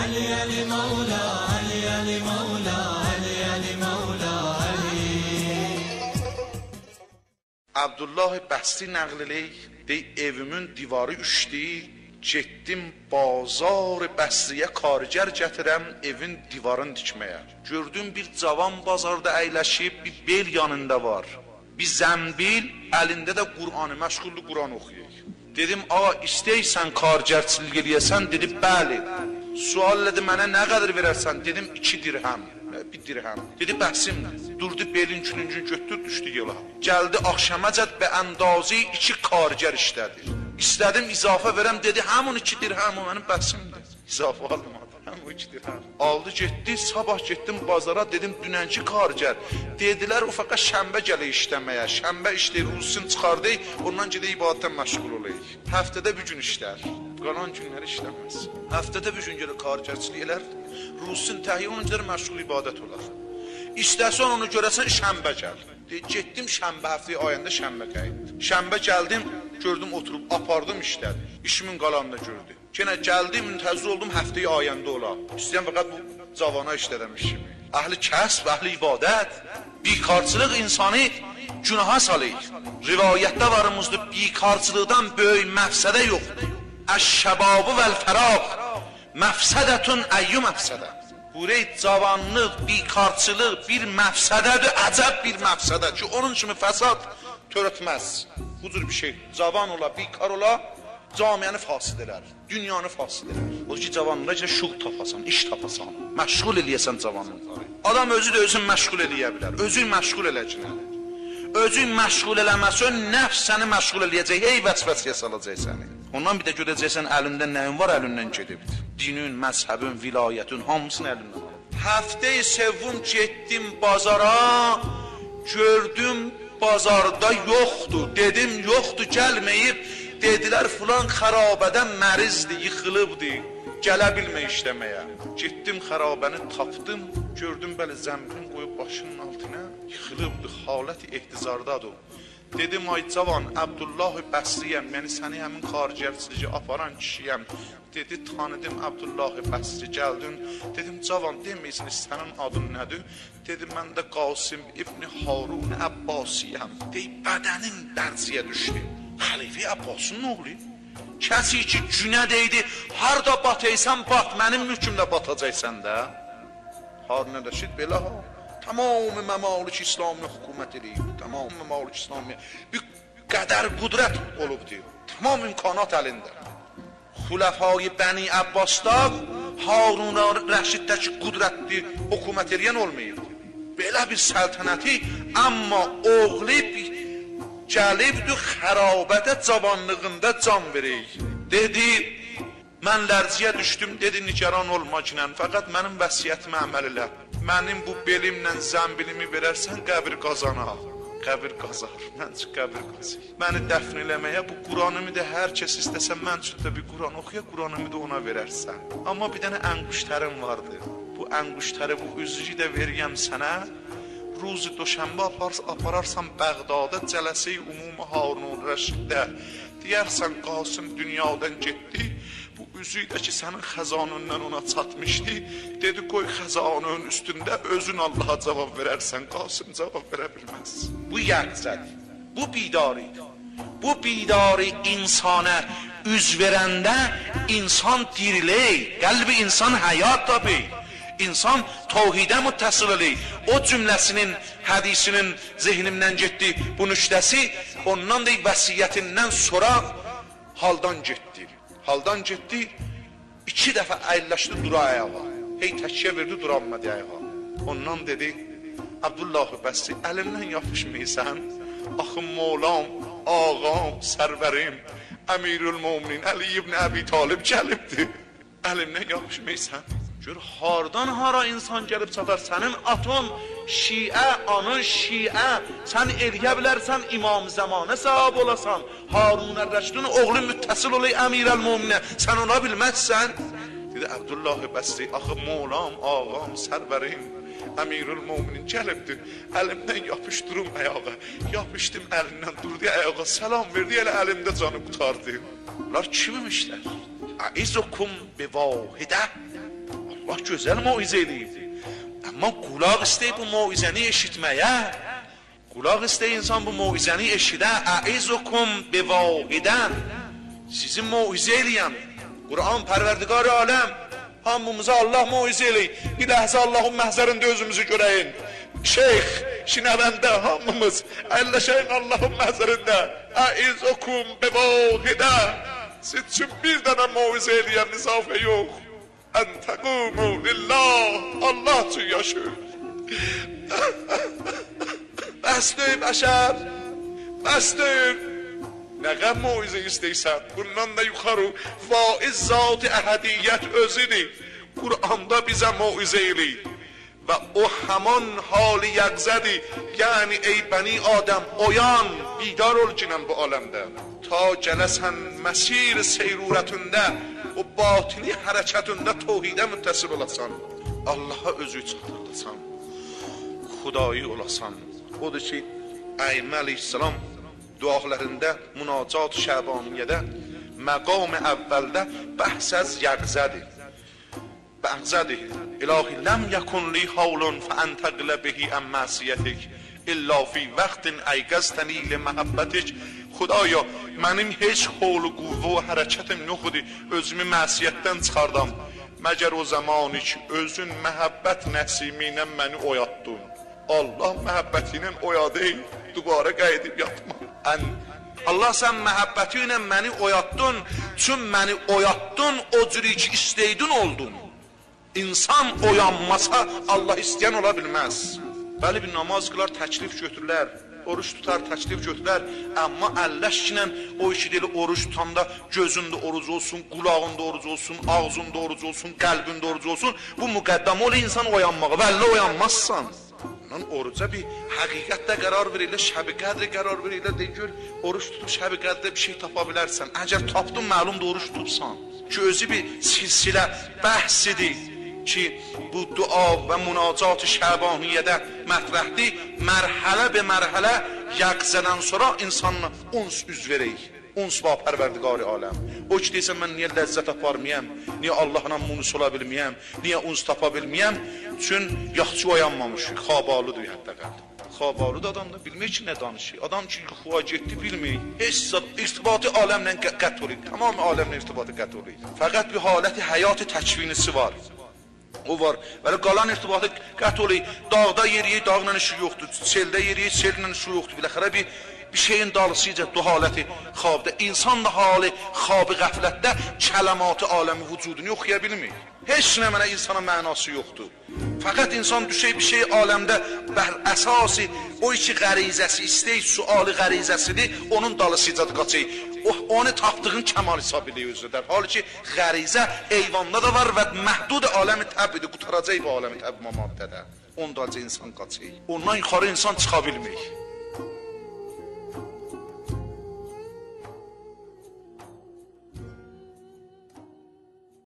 علی علی مولا علی علی مولا علی علی مولا علی. Abdullah Bəsti nəql eləyir, dey evimin divarı üşdü, getdim bazar Bəsriyə kargər gətirəm evin divarını tikməyə. Gördüm bir cavan bazarda əyləşib, bir bel yanında var, bir zəmbil, əlində də Qur'anı, məşğullu Qur'an oxuyur. Dedim, ağa istəyirsən kargərçilik eləyəsən? Dedi, bəli. Sual elədi, mənə nə qədər verərsən? Dedim, 2 dirhəm. 1 dirhəm. Dedi, bəsimdir. Durdu, belin külüncün götür, düşdü yola. Gəldi axşamacad və əndazı 2 kargər işlədi. İstədim izafə verəm, dedi, həmin 2 dirhəm o mənim bəsimdir. İzafə almadı, həmin 2 dirhəm. Aldı, getdi, sabah getdim bazara, dedim, dünənki kargər. Dedilər, ufaqa şənbə gələ işləməyə. Şənbə işləyir, rusun çıxardı, ondan gedə ibadətdən məşğul olayıq. Həftədə bir gün işlər, qalan günləri işləməz. Həftədə bir gün gələ kargərçilik elər, rusun təhiyyə onun qədər məşğul ibadət olar. İstəsən onu görəsən, şənbə gəl. Getdim şənbə, həftəyə ayında şənbə qayıtdı. Şənbə gəldim, gördüm oturub, apardım işlədi. İşimin qalanını da gördü. Yenə gəldim, müntəzir oldum, həftəyə ayında ola. İstəyəm fəqət bu cavana işlədəm işimi. Əhli kəsb, əhli ibadət, bikarçılıq insanı günaha salır. Rivayətdə varımızdır, bikarçılıqdan böyük məfsədə yoxdur. Əş-şəbabı vəl-fəraq, məfsədətun əyyü məfsədə. Burayı cavanlıq, bikarçılıq bir məfsədədir, əcəb bir məfsədə ki, onun kimi fəsad törətməz. Bu cür bir şey, cavan ola, bikar ola, camiəni fasid elər, dünyanı fasid elər. O ki, cavanlığa ki, şuq tapasan, iş tapasan, məşğul eləyəsən cavanlıqları. Adam özü də özün məşğul eləyə bilər, özün məşğul eləcəklər. Özün məşğul eləməsən, nəfs səni məşğul eləyəcək, hey vəsvəsiyə salacaq səni. Ondan bir də görəcəksən, əlində nəyin var, əlindən gedibdir. Dinin, məzhəbin, vilayətin, hamısını əlindən alır. Həftə-i sevvum getdim bazara, gördüm bazarda yoxdur, dedim yoxdur, gəlməyib. Dedilər filan xarabədən mərizdir, yıxılıbdır, gələ bilmə işləməyə. Getdim xarabəni tapdım, gördüm bəli zəmbilin qoyub başının altına, yıxılıbdır, haləti ehtizardadır. Dedim, ay cavan, Abdullah Bəsriyəm, yəni səni həmin kargərçiliyi aparan kişiyəm. Dedi, tanıdım Abdullah Bəsri, gəldin. Dedim, cavan, deməyəsin, sənin adın nədir? Dedim, mən də Qasim İbni Harun Əbbasiyəm. Deyib, bədənin dərziyə düşdü. Xəlifə Əbbasın oğlu. Kəsi ki, günə deydi, harada bataysan, bat, mənim mülkümdə batacaqsən də. Harun Rəşid belə ha. Tamam məmalik İslami hökumət eləyib, tamam məmalik İslami bir qədər qudrət olubdur, tamam imkanat əlində. Xulafai Bəni Əbbaslar Harun Rəşiddəki qudrətli hökumət eləyən olmayıb. Belə bir səltənəti, amma oğlu gəlibdir xərabətə cavanlığında can verək. Dedi, mən lərziyə düşdüm, dedi, nigaran olma kinən, fəqət mənim vəsiyyətimi əməl elə. Mənim bu belimlə zəmbilimi verərsən, qəbir qazana. Qəbir qazar, mən üçün qəbir qazır. Məni dəfn eləməyə, bu Quranımı da hər kəs istəsə, mən üçün də bir Quran oxuya, Quranımı da ona verərsən. Amma bir dənə ənquştərim vardı. Bu ənquştəri, bu üzücü də veriyəm sənə. Ruzi doşənbə apararsan Bəğdada, cələsə-i umumi Harun Rəşiddə. Deyərsən, Qasım dünyadan getdi. Bu üzüyü də ki, sənin xəzanından ona çatmışdı. Dedi, qoy xəzanın üstündə özün Allaha cavab verərsən. Qasım cavab verə bilməz. Bu yəqzədir, bu bidaridir. Bu bidari insana üz verəndə insan dirilək, qəlbi insan həyat tabi. İnsan tevhidə müttəsil eləyir. O cümləsinin, hədisinin zihnimdən getdi. Bu nüştəsi ondan da vəsiyyətindən sonra haldan getdi. Haldan getdi, 2 dəfə əyləşdi dura ayağa. Hey təkkiyə verdi, duranmadı ayağa. Ondan dedi, Abdullah Bəsri, əlimdən yapışmayırsan, axım molam, ağam, sərvərim, Əmirül-Müminin Əli ibn Əbi Talib gəlibdir. Əlimdən yapışmayırsan. Gör, hardan hara insan gəlib çatar, sənin aton şiə, anın şiə, sən eləyə bilərsən imam zamanə sahab olasan, Harun Rəşidin oğlu müttəsil olayı Əmirəl-Möminə, sən ona bilməzsən. Dedi, Abdullah Bəsri, axı molam, ağam, sərvərim, Əmirül-Müminin gəlibdir, əlimdən yapışdırım ayağa, yapışdım əlindən, durdu ayağa, salam verdi, elə əlimdə canı qutardı. Bunlar kimim işlər? Əizukum bi vahidə, Bax gözəl moizə eləyib. Amma qulaq istəyir bu moizəni eşitməyə. Qulaq istəyir insan bu moizəni eşidə. Əizukum bivahidən. Sizin moizə eləyəm. Quran pərverdigar aləm. Hamımıza Allah moizə eləyir. Bir ləhzə Allahın məhzərində özümüzü görəyin. Şeyx, şinəvəndə hamımız əlləşəyin Allahın məhzərində. Əizukum bivahidən. Siz üçün bir dənə moizə eləyəm, izafə yox. Ən təqumu lillah. Allah üçün yaşayın. Bəsdir bəşər. Bəsdir. Nə qəm moizə istəysən, bundan da yuxarı vaiz zat-ı əhədiyyət özüdür. Qur'anda bizə moizə eləyir. Və o həman hali yəqzədir. Yəni ey bəni Adəm, oyan, bidar ol cinən bu aləmdə. Ta gələsən məsir seyrurətündə, o batini hərəkətündə tohidə müttəsil olasan. Allaha özü çatırdasan. Xudayı olasan. Odur ki, Əymə əleyhissalam dualarında münacat şəbaniyədə məqam əvvəldə bəhs az yəqzədir. Bəhzədir. İlahi ləm yəkun li havlun fəəntəqlə bihi əmməsiyyətik İlla fi vəqtin əyqəztəni ilə məhəbbətik. Xudaya, mənim heç xolu quvvə və hərəkətim yoxudur, özümü məsiyyətdən çıxardam. Məgər o zamanı ki, özün məhəbbət nəsimiylə məni oyatdın. Allah məhəbbəti ilə oyadı, dubara qayıdıb yatma. Allah sən məhəbbəti ilə məni oyatdın, çün məni oyatdın, o cürü ki istəydin oldun. İnsan oyanmasa Allah istəyən ola bilməz. Bəli, bir namaz qılar, təklif götürürlər, oruç tutar, təklif götürürlər. Amma əlləşkinlə o işi deyil, oruç tutanda gözündə oruc olsun, qulağında oruc olsun, ağzında oruc olsun, qəlbində oruc olsun. Bu müqəddəm ol insan oyanmağa, vəllə oyanmazsan. Ondan oruca bir həqiqətdə qərar verirlər, şəb-i qədri qərar verirlər, deyir, gör, oruç tutub şəb-i qədrdə bir şey tapa bilərsən. Əgər tapdın, məlumdur oruç tutubsan. Ki, özü bir silsilə bəhsidir ki, bu dua və münacat-ı şəbaniyədə mətrəhdir. Mərhələ be mərhələ yəqzədən sonra insanla uns üz verək. Uns va pərverdigar-ı aləm. O ki, deysən, mən niyə ləzzət aparmayəm, niyə Allahla munus ola bilməyəm, niyə uns tapa bilməyəm? Çün yaxçı oyanmamışıq, xabalıdır hətta qaldı. Xabalıdır adam da bilmir ki, nə danışır. Adam ki, yuxuya getdi, bilmir. Heç zat irtibatı aləmlə qət olur. Tamam aləmlə irtibatı qət olur. Fəqət bir haləti həyat-ı təkvinisi var. O var. Belə qalan irtibatı qət olur. Dağda yeriyi, dağla işi yoxdur. Seldə yeriyi, sellə işi yoxdur. Biləxərə bir şeyin dalısıca du haləti xabda. İnsan da hali xabı qəflətdə kələmatı aləmi vücudunu yoxuya bilmir. Heç nə mənə insana mənası yoxdur. Fəqət insan düşək bir şey aləmdə bər əsası, o iki qərizəsi, istək sualı qərizəsidir, onun dalısıca qaçır. Onu tapdığın kəmal hesab edir özüdür. Halbuki qərizə eyvanda da var və məhdud aləmi təbidir, qutaracaq bu aləmi təbi maddədə. Ondan insan qaçır. Ondan yuxarı insan çıxa bilmir.